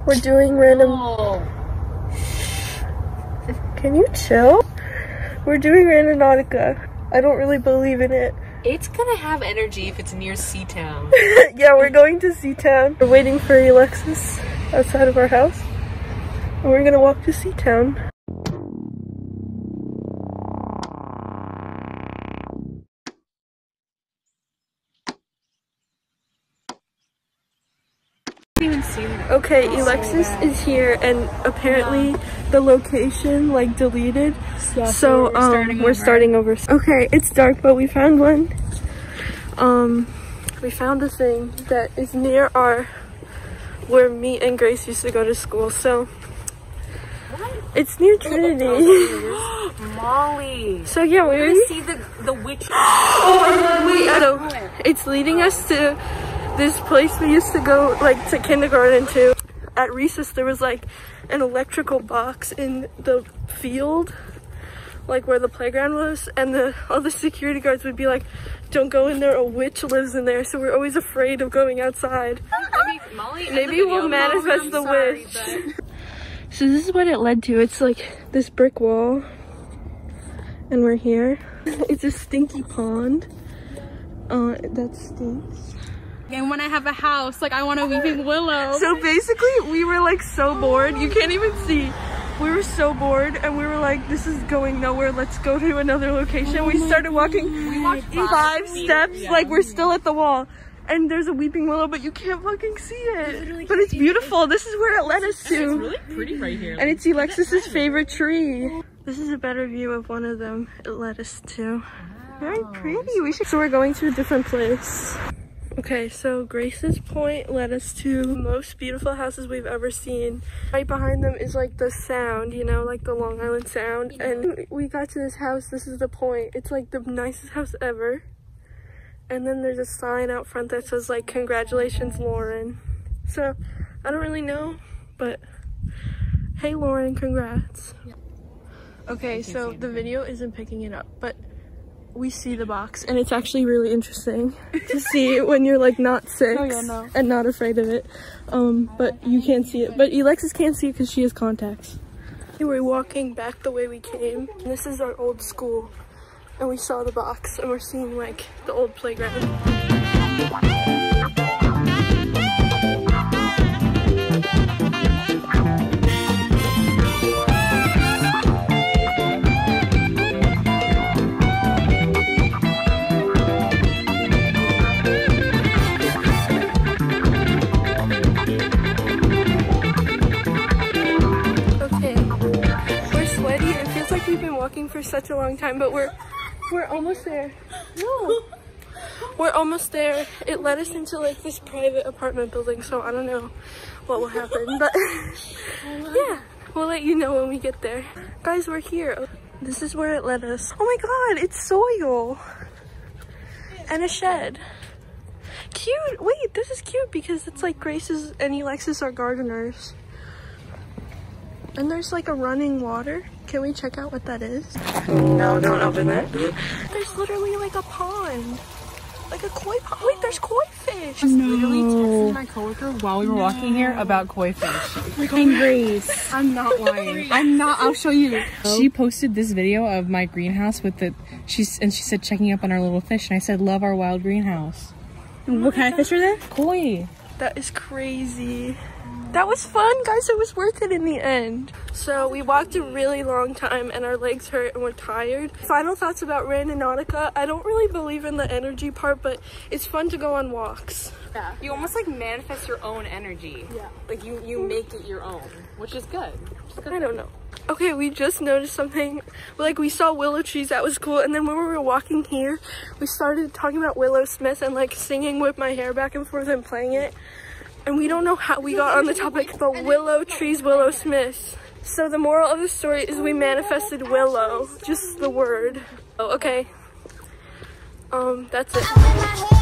We're doing random. Can you chill? We're doing Randonautica. I don't really believe in it. It's gonna have energy if it's near Seatown. Yeah, we're going to Seatown. We're waiting for Alexis outside of our house. And we're gonna walk to Seatown. Okay, Alexis is here and apparently the location like deleted. Yeah, so we're starting over. Okay, it's dark, but we found one. We found a thing that is near where me and Grace used to go to school. So it's near Trinity. Molly. So yeah, we're gonna see the witch. Oh my god, wait, so it's leading us to this place we used to go like to kindergarten to. At recess there was like an electrical box in the field, like where the playground was, and all the security guards would be like, don't go in there, a witch lives in there. So we're always afraid of going outside. Maybe we'll manifest the witch. So this is what it led to. It's like this brick wall and we're here. It's a stinky pond that stinks. And when I have a house, like I want a weeping willow. So basically we were like so bored, you can't even see. We were so bored and we were like, this is going nowhere, let's go to another location. We started walking 5 steps, like we're still at the wall. And there's a weeping willow, but you can't fucking see it. But it's beautiful. This is where it led us to. It's really pretty right here. And it's Alexis's favorite tree. This is a better view of one of them it led us to. Very pretty. So we're going to a different place. Okay, so Grace's point led us to the most beautiful houses we've ever seen. Right behind them is like the Sound, you know, like the Long Island Sound. And we got to this house, this is the point. It's like the nicest house ever. And then there's a sign out front that says like, congratulations, Lauren. So I don't really know, but hey Lauren, congrats. Okay, so the video isn't picking it up, but we see the box and it's actually really interesting to see when you're like not 6 and not afraid of it. But you can't see it, but Alexis can't see it because she has contacts. We're walking back the way we came. And this is our old school and we saw the box and we're seeing like the old playground. For such a long time, but we're almost there. No, we're almost there. It led us into like this private apartment building, so I don't know what will happen, but yeah, we'll let you know when we get there. Guys, we're here. This is where it led us. Oh my god, it's soil and a shed. Cute. Wait, this is cute because it's like Grace's and Alexis are gardeners. And there's like a running water. Can we check out what that is? No, don't open it. There's literally like a pond. Like a koi pond. Wait, there's koi fish. I was literally texting my coworker while we were walking here about koi fish. And Grace. I'm not lying. I'm not. I'll show you. She posted this video of my greenhouse with she said checking up on our little fish. And I said, love our wild greenhouse. What kind of fish are there? Koi. That is crazy. That was fun, guys. It was worth it in the end. So we walked a really long time and our legs hurt and we're tired. Final thoughts about Randonautica. I don't really believe in the energy part, but it's fun to go on walks. Yeah. You almost like manifest your own energy. Yeah. Like you make it your own, which is good. I don't know. Okay, we just noticed something. Like we saw willow trees, that was cool. And then when we were walking here, we started talking about Willow Smith and like singing Whip My Hair back and forth and playing it. And we don't know how we got on the topic, but willow trees, Willow Smith. So the moral of the story is we manifested willow, just the word. Oh, okay. That's it.